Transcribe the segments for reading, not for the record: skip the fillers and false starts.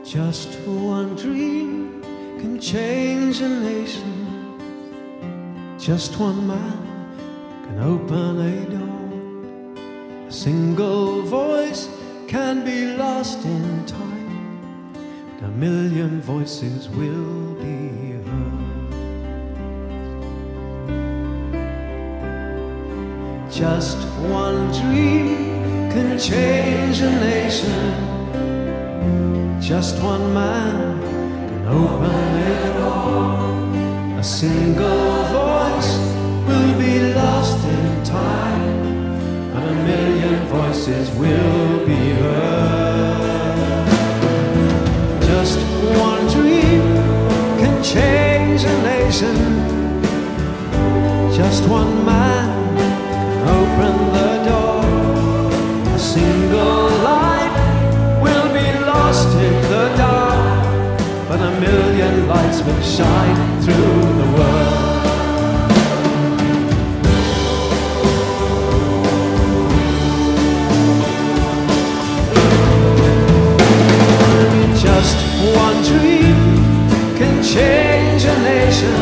Just one dream can change a nation. Just one man can open a door. A single voice can be lost in time, but a million voices will be heard. Just one dream can change a nation. Just one man can open a door. A single voice will be lost in time, and a million voices will be heard. Just one dream can change a nation. Just one man can open the door. A single light will be lost in the dark, but a million lights will shine through the world. Just one dream can change a nation.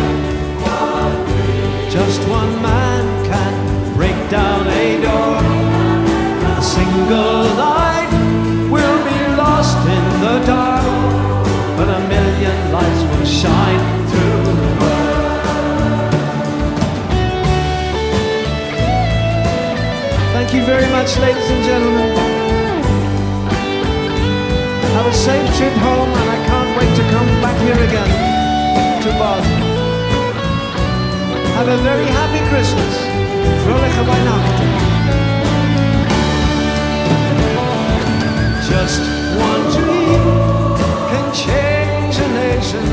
Just one man can break down a door. A single light will be lost in the dark, but a million lights will shine through the world. Thank you very much, ladies and gentlemen. Have a safe trip home, and I can't wait to come back here again to Bath. Have a very happy Christmas. Fröhliche Weihnachten. Just one dream can change a nation.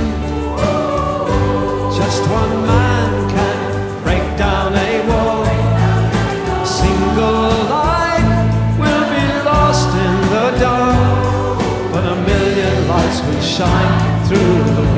Just one man can break down a wall. A single light will be lost in the dark, but a million lights will shine through the